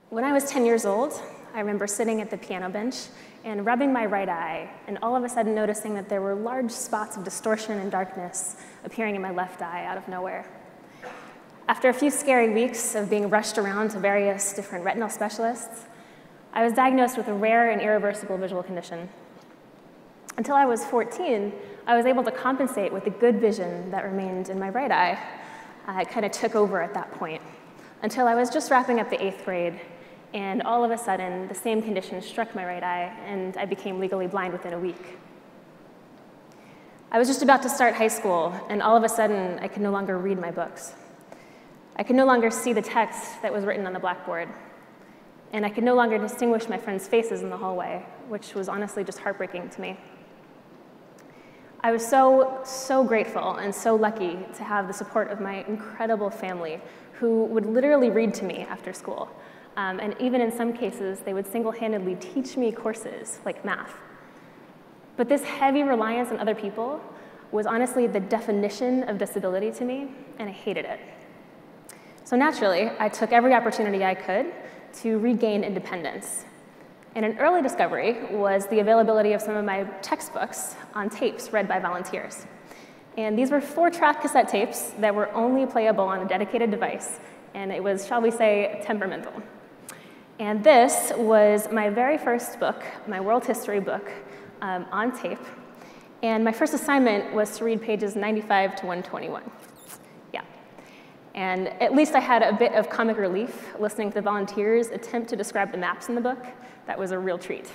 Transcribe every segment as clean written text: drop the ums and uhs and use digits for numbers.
When I was 10 years old, I remember sitting at the piano bench and rubbing my right eye, and all of a sudden noticing that there were large spots of distortion and darkness appearing in my left eye out of nowhere. After a few scary weeks of being rushed around to various different retinal specialists, I was diagnosed with a rare and irreversible visual condition. Until I was 14, I was able to compensate with the good vision that remained in my right eye. It kind of took over at that point, until I was just wrapping up the 8th grade, and all of a sudden, the same condition struck my right eye, and I became legally blind within a week. I was just about to start high school, and all of a sudden, I could no longer read my books. I could no longer see the text that was written on the blackboard, and I could no longer distinguish my friends' faces in the hallway, which was honestly just heartbreaking to me. I was so grateful and so lucky to have the support of my incredible family, who would literally read to me after school. And even in some cases, they would single-handedly teach me courses like math. But this heavy reliance on other people was honestly the definition of disability to me, and I hated it. So naturally, I took every opportunity I could to regain independence. And an early discovery was the availability of some of my textbooks on tapes read by volunteers. And these were 4-track cassette tapes that were only playable on a dedicated device, and it was, shall we say, temperamental. And this was my very first book, my world history book, on tape. And my first assignment was to read pages 95 to 121. Yeah. And at least I had a bit of comic relief listening to the volunteers attempt to describe the maps in the book. That was a real treat.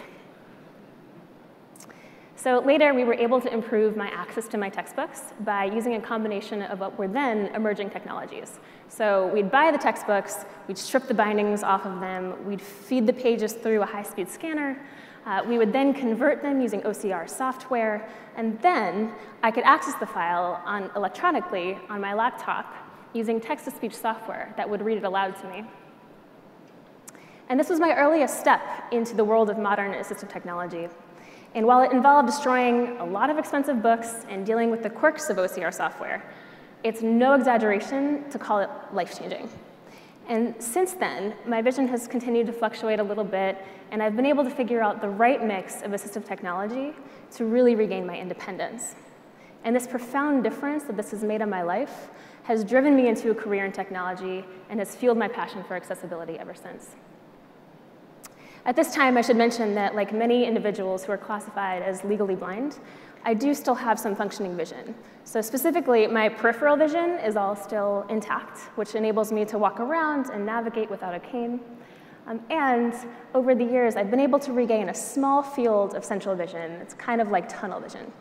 So later, we were able to improve my access to my textbooks by using a combination of what were then emerging technologies. So we'd buy the textbooks, we'd strip the bindings off of them, we'd feed the pages through a high-speed scanner, we would then convert them using OCR software, and then I could access the file electronically on my laptop using text-to-speech software that would read it aloud to me. And this was my earliest step into the world of modern assistive technology. And while it involved destroying a lot of expensive books and dealing with the quirks of OCR software, it's no exaggeration to call it life-changing. And since then, my vision has continued to fluctuate a little bit, and I've been able to figure out the right mix of assistive technology to really regain my independence. And this profound difference that this has made on my life has driven me into a career in technology and has fueled my passion for accessibility ever since. At this time, I should mention that, like many individuals who are classified as legally blind, I do still have some functioning vision. So specifically, my peripheral vision is all still intact, which enables me to walk around and navigate without a cane. And over the years, I've been able to regain a small field of central vision. It's kind of like tunnel vision.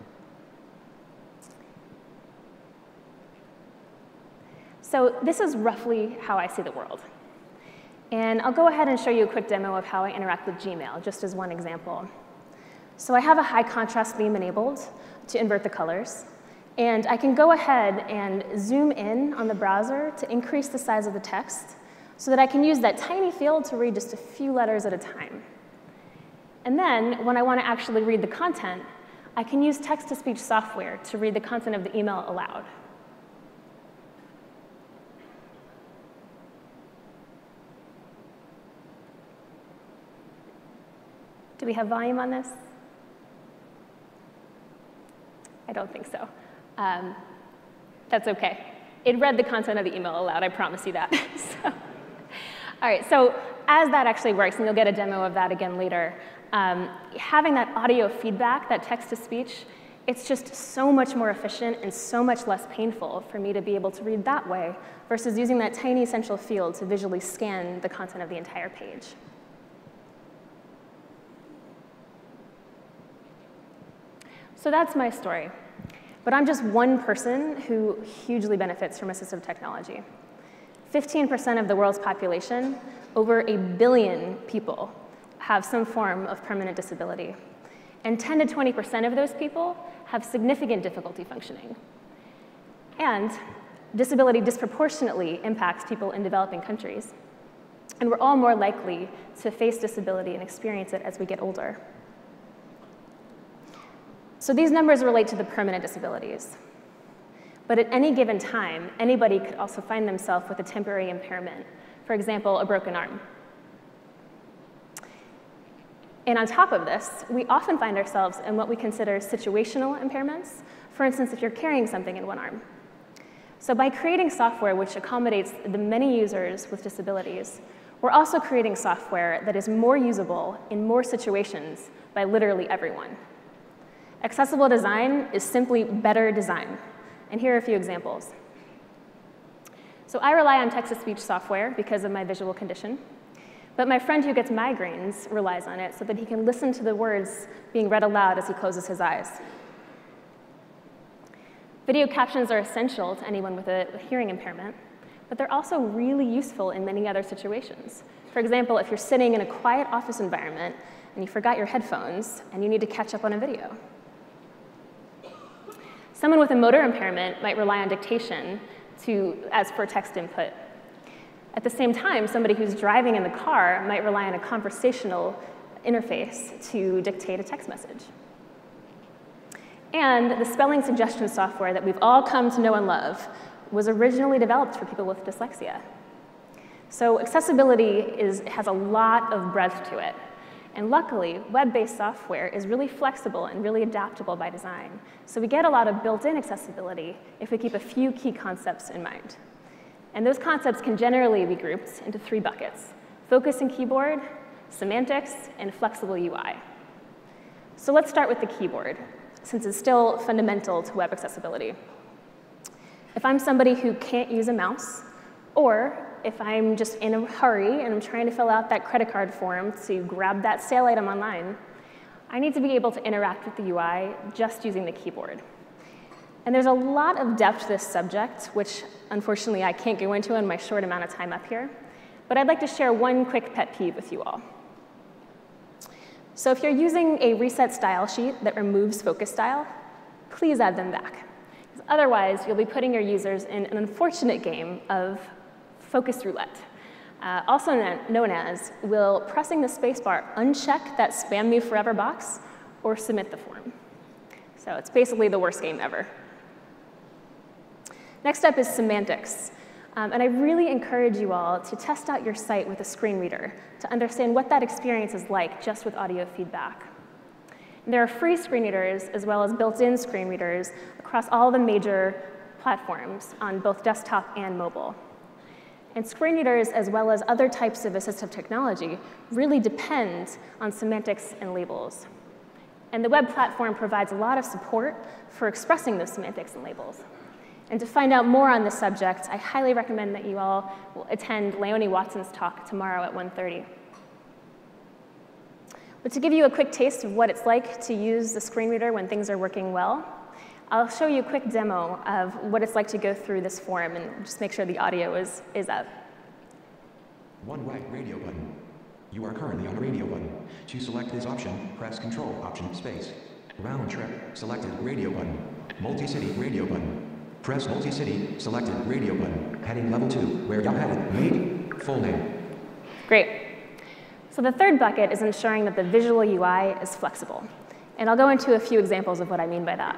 So this is roughly how I see the world. And I'll go ahead and show you a quick demo of how I interact with Gmail, just as one example. So I have a high contrast beam enabled to invert the colors. And I can go ahead and zoom in on the browser to increase the size of the text so that I can use that tiny field to read just a few letters at a time. And then, when I want to actually read the content, I can use text-to-speech software to read the content of the email aloud. Do we have volume on this? I don't think so. That's OK. It read the content of the email aloud, I promise you that. All right, so as that actually works, and you'll get a demo of that again later, having that audio feedback, that text-to-speech, it's just so much more efficient and so much less painful for me to be able to read that way versus using that tiny central field to visually scan the content of the entire page. So that's my story. But I'm just one person who hugely benefits from assistive technology. 15% of the world's population, over 1 billion people, have some form of permanent disability. And 10 to 20% of those people have significant difficulty functioning. And disability disproportionately impacts people in developing countries. And we're all more likely to face disability and experience it as we get older. So these numbers relate to the permanent disabilities. But at any given time, anybody could also find themselves with a temporary impairment, for example, a broken arm. And on top of this, we often find ourselves in what we consider situational impairments. For instance, if you're carrying something in one arm. So by creating software which accommodates the many users with disabilities, we're also creating software that is more usable in more situations by literally everyone. Accessible design is simply better design. And here are a few examples. So I rely on text-to-speech software because of my visual condition. But my friend who gets migraines relies on it so that he can listen to the words being read aloud as he closes his eyes. Video captions are essential to anyone with a hearing impairment, but they're also really useful in many other situations. For example, if you're sitting in a quiet office environment and you forgot your headphones and you need to catch up on a video. Someone with a motor impairment might rely on dictation as for text input. At the same time, somebody who's driving in the car might rely on a conversational interface to dictate a text message. And the spelling suggestion software that we've all come to know and love was originally developed for people with dyslexia. So accessibility has a lot of breadth to it. And luckily, web-based software is really flexible and really adaptable by design. So we get a lot of built-in accessibility if we keep a few key concepts in mind. And those concepts can generally be grouped into 3 buckets: focus and keyboard, semantics, and flexible UI. So let's start with the keyboard, since it's still fundamental to web accessibility. If I'm somebody who can't use a mouse, or if I'm just in a hurry and I'm trying to fill out that credit card form to grab that sale item online, I need to be able to interact with the UI just using the keyboard. And there's a lot of depth to this subject, which unfortunately I can't go into in my short amount of time up here. But I'd like to share one quick pet peeve with you all. So if you're using a reset style sheet that removes focus style, please add them back. Because otherwise, you'll be putting your users in an unfortunate game of focus roulette, also known as, will pressing the spacebar uncheck that spam me forever box or submit the form? So it's basically the worst game ever. Next up is semantics. And I really encourage you all to test out your site with a screen reader to understand what that experience is like just with audio feedback. And there are free screen readers as well as built-in screen readers across all the major platforms on both desktop and mobile. And screen readers, as well as other types of assistive technology, really depend on semantics and labels. And the web platform provides a lot of support for expressing those semantics and labels. And to find out more on this subject, I highly recommend that you all will attend Leonie Watson's talk tomorrow at 1:30. But to give you a quick taste of what it's like to use the screen reader when things are working well, I'll show you a quick demo of what it's like to go through this form and just make sure the audio is up. One right radio button. You are currently on a radio button. To select this option, press Control Option Space. Round trip, selected radio button. Multi-city radio button. Press multi-city, selected radio button. Heading level 2, where you're headed. Made, full name. Great. So the third bucket is ensuring that the visual UI is flexible. And I'll go into a few examples of what I mean by that.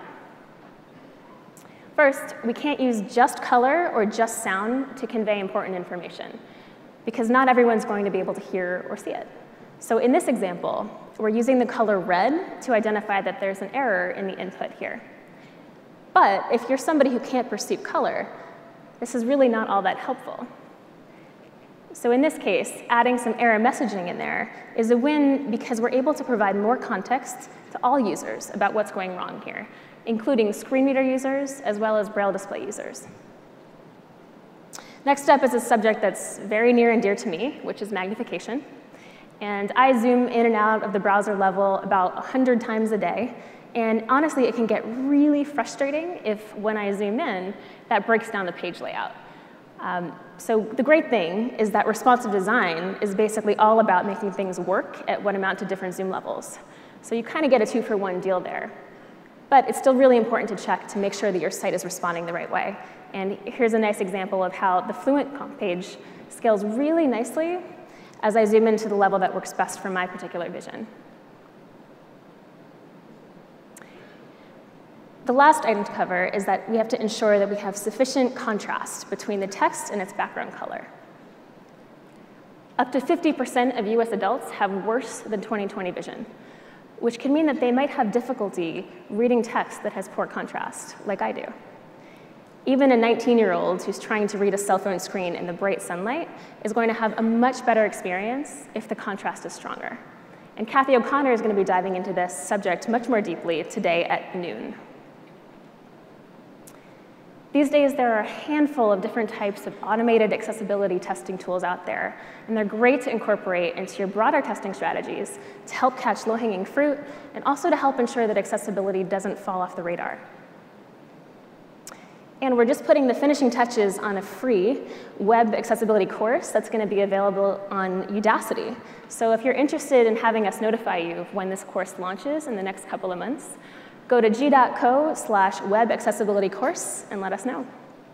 First, we can't use just color or just sound to convey important information, because not everyone's going to be able to hear or see it. So in this example, we're using the color red to identify that there's an error in the input here. But if you're somebody who can't perceive color, this is really not all that helpful. So in this case, adding some error messaging in there is a win because we're able to provide more context to all users about what's going wrong here, including screen reader users as well as Braille display users. Next up is a subject that's very near and dear to me, which is magnification. And I zoom in and out of the browser level about 100 times a day. And honestly, it can get really frustrating if, when I zoom in, that breaks down the page layout. So the great thing is that responsive design is basically all about making things work at what amount to different zoom levels. So you kind of get a 2-for-1 deal there. But it's still really important to check to make sure that your site is responding the right way. And here's a nice example of how the Fluent comp page scales really nicely as I zoom into the level that works best for my particular vision. The last item to cover is that we have to ensure that we have sufficient contrast between the text and its background color. Up to 50% of US adults have worse than 20/20 vision, which can mean that they might have difficulty reading text that has poor contrast, like I do. Even a 19-year-old who's trying to read a cell phone screen in the bright sunlight is going to have a much better experience if the contrast is stronger. And Kathy O'Connor is going to be diving into this subject much more deeply today at noon. These days, there are a handful of different types of automated accessibility testing tools out there, and they're great to incorporate into your broader testing strategies to help catch low-hanging fruit and also to help ensure that accessibility doesn't fall off the radar. And we're just putting the finishing touches on a free web accessibility course that's going to be available on Udacity. So if you're interested in having us notify you of when this course launches in the next couple of months, go to g.co/webaccessibilitycourse and let us know.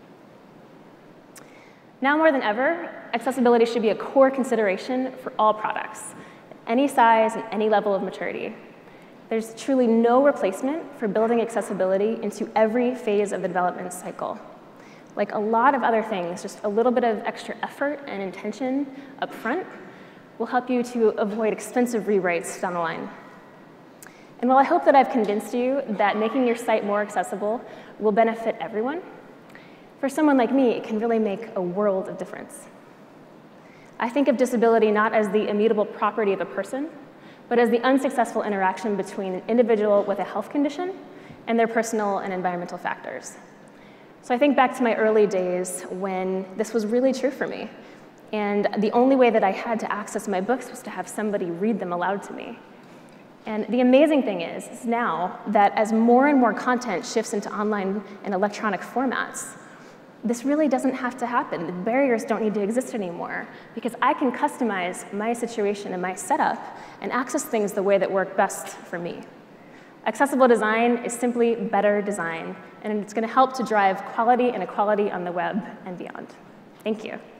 Now more than ever, accessibility should be a core consideration for all products, any size and any level of maturity. There's truly no replacement for building accessibility into every phase of the development cycle. Like a lot of other things, just a little bit of extra effort and intention up front will help you to avoid expensive rewrites down the line. And while I hope that I've convinced you that making your site more accessible will benefit everyone, for someone like me, it can really make a world of difference. I think of disability not as the immutable property of a person, but as the unsuccessful interaction between an individual with a health condition and their personal and environmental factors. So I think back to my early days when this was really true for me. And the only way that I had to access my books was to have somebody read them aloud to me. And the amazing thing is now that as more and more content shifts into online and electronic formats, this really doesn't have to happen. The barriers don't need to exist anymore because I can customize my situation and my setup and access things the way that work best for me. Accessible design is simply better design, and it's going to help to drive quality and equality on the web and beyond. Thank you.